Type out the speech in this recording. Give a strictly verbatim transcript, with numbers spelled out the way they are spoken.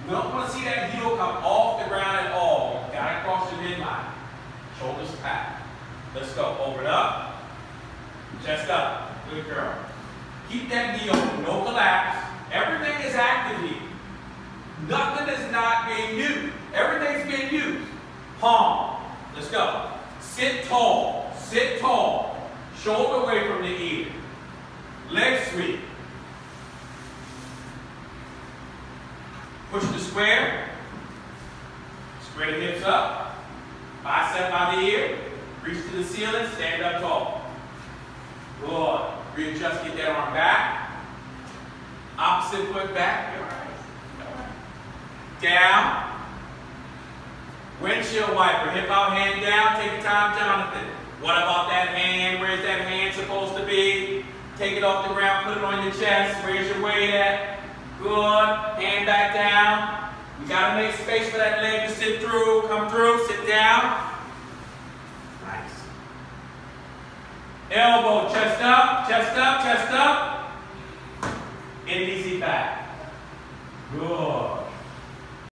We don't want to see that heel come off the ground at all. Got to cross your midline. Shoulders back. Let's go. Over and up. Chest up. Good girl. Keep that knee open. No collapse. Everything is active here. Nothing is not being used. Everything's being used. Palm. Let's go. Sit tall. Sit tall. Shoulder away from the ear. Leg sweep. Push the square. Square the hips up. Bicep by the ear. Reach to the ceiling. Stand up tall. Good. Readjust. Get that arm back. Opposite foot back. Down. Windshield wiper. Hip out, hand down. Take your time, Jonathan. What about that hand? Where's that hand supposed to be? Take it off the ground. Put it on your chest. Where's your weight at? Good. Hand back down. We got to make space for that leg to sit through. Come through. Sit down. Nice. Elbow. Chest up. Chest up. Chest up. And easy back. Good.